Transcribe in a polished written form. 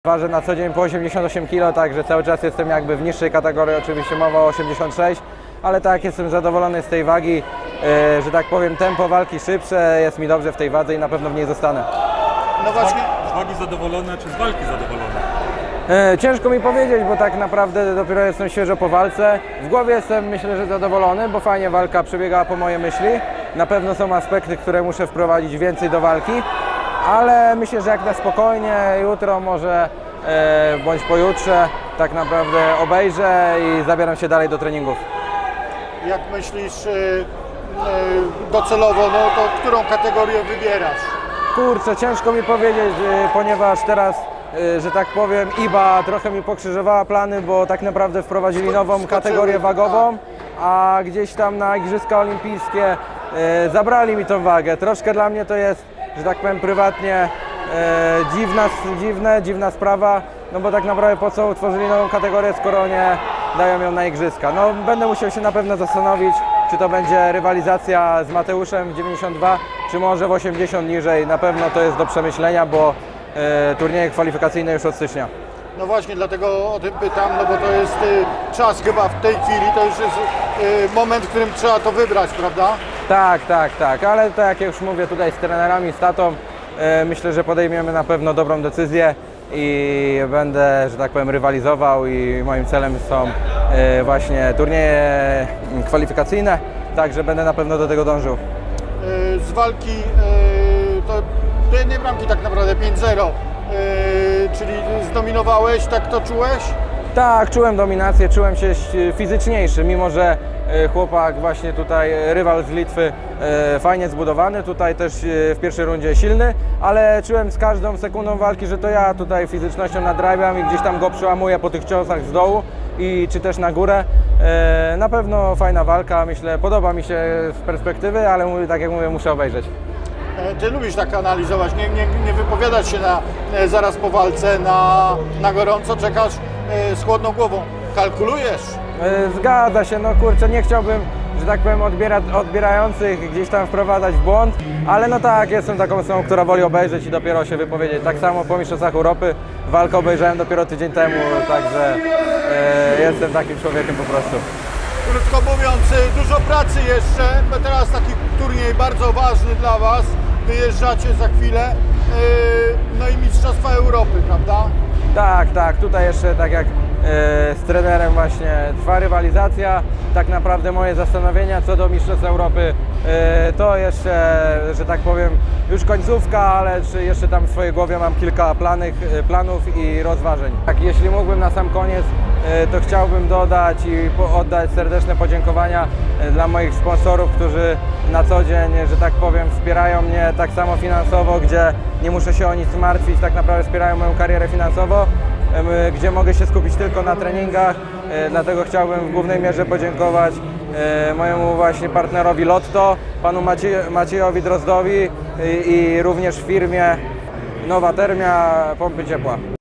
Ważę na co dzień po 88 kg, także cały czas jestem jakby w niższej kategorii, oczywiście mowa o 86, ale tak, jestem zadowolony z tej wagi, że tak powiem, tempo walki szybsze, jest mi dobrze w tej wadze i na pewno w niej zostanę. No właśnie. Z wagi zadowolone czy z walki zadowolone? Ciężko mi powiedzieć, bo tak naprawdę dopiero jestem świeżo po walce. W głowie jestem, myślę, że zadowolony, bo fajnie walka przebiegała po moje myśli. Na pewno są aspekty, które muszę wprowadzić więcej do walki, ale myślę, że jak na spokojnie, jutro może bądź pojutrze tak naprawdę obejrzę i zabieram się dalej do treningów. Jak myślisz docelowo, no to którą kategorię wybierasz? Kurczę, ciężko mi powiedzieć, ponieważ teraz, że tak powiem, IBA trochę mi pokrzyżowała plany, bo tak naprawdę wprowadzili nową kategorię wagową, a gdzieś tam na Igrzyska Olimpijskie zabrali mi tą wagę. Troszkę dla mnie to jest, że tak powiem, prywatnie dziwna sprawa, no bo tak naprawdę po co utworzyli nową kategorię, skoro nie dają ją na Igrzyska. No będę musiał się na pewno zastanowić, czy to będzie rywalizacja z Mateuszem w 92, czy może w 80 niżej. Na pewno to jest do przemyślenia, bo turnieje kwalifikacyjne już od stycznia. No właśnie, dlatego o tym pytam, no bo to jest czas chyba w tej chwili, to już jest moment, w którym trzeba to wybrać, prawda? Tak, ale tak jak już mówię tutaj z trenerami, z tatą, myślę, że podejmiemy na pewno dobrą decyzję i będę, że tak powiem, rywalizował i moim celem są właśnie turnieje kwalifikacyjne, także będę na pewno do tego dążył. Z walki to do jednej bramki tak naprawdę 5-0, czyli zdominowałeś, tak to czułeś? Tak, czułem dominację, czułem się fizyczniejszy, mimo że chłopak właśnie tutaj, rywal z Litwy, fajnie zbudowany, tutaj też w pierwszej rundzie silny, ale czułem z każdą sekundą walki, że to ja tutaj fizycznością nadrabiam i gdzieś tam go przełamuję po tych ciosach z dołu czy też na górę. Na pewno fajna walka, myślę, podoba mi się z perspektywy, ale tak jak mówię, muszę obejrzeć. Ty lubisz tak analizować, nie wypowiadać się zaraz po walce na gorąco, czekasz z chłodną głową, kalkulujesz? Zgadza się, no kurczę, nie chciałbym, że tak powiem, odbierających gdzieś tam wprowadzać w błąd, ale no tak, jestem taką osobą, która woli obejrzeć i dopiero się wypowiedzieć. Tak samo po Mistrzostwach Europy walkę obejrzałem dopiero tydzień temu, także jestem takim człowiekiem po prostu. Krótko mówiąc, dużo pracy jeszcze, bo teraz taki turniej bardzo ważny dla Was, wyjeżdżacie za chwilę, no i Mistrzostwa Europy, prawda? Tak, tutaj jeszcze tak jak z trenerem właśnie trwa rywalizacja. Tak naprawdę moje zastanowienia co do Mistrzostw Europy to jeszcze, że tak powiem, już końcówka, ale czy jeszcze tam w swojej głowie mam kilka planów i rozważań. Tak, jeśli mógłbym na sam koniec, to chciałbym dodać i oddać serdeczne podziękowania dla moich sponsorów, którzy na co dzień, że tak powiem, wspierają mnie tak samo finansowo, gdzie nie muszę się o nic martwić, tak naprawdę wspierają moją karierę finansowo, gdzie mogę się skupić tylko na treningach, dlatego chciałbym w głównej mierze podziękować mojemu właśnie partnerowi Lotto, panu Maciejowi Drozdowi i również firmie Nowa Termia Pompy Ciepła.